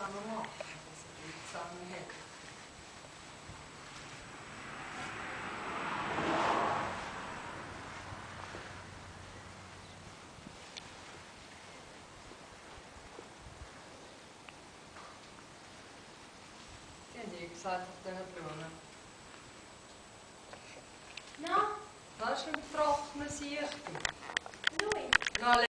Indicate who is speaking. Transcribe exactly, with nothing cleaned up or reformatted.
Speaker 1: zusammen machen, dass sie gut zusammenhält. Die haben die gesagt auf diesen Brunnen.
Speaker 2: No,
Speaker 1: Weißt du, im Trocknen siehst du?
Speaker 2: lui.
Speaker 1: No,